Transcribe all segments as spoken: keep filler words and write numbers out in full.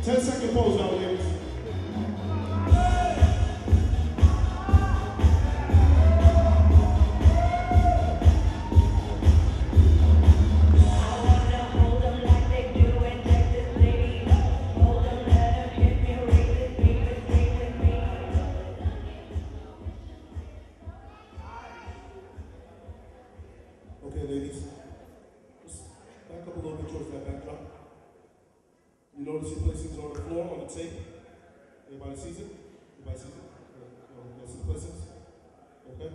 ten second pose now, ladies. Okay, ladies, just back up a little bit towards that backdrop. You notice your placings on the floor, on the tape. Everybody sees it? Everybody sees it? You guys see the placings? Okay.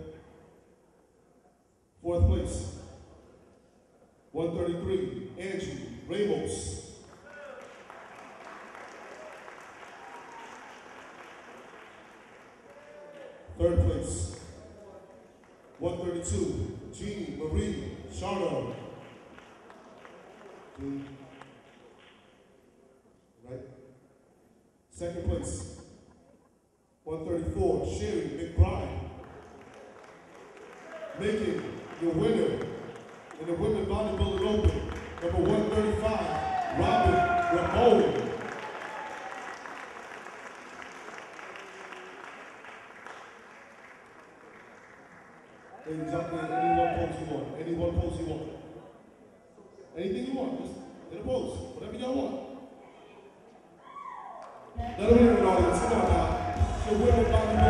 Fourth place, one thirty-three, Angie Ramos. Third place, one thirty-two, Jeannie Marie Chardo. Mm. Right. Second place, one thirty-four, Sherry McBride. Making your winner in the Women Bodybuilding Open, number one thirty-five, Robin Ramon. Ladies, up there, any one pose you want. Any one pose you want. Anything you want. Just get a pose. Whatever y'all want. Let them hear it, audience. Come on now. It's your Women Bodybuilding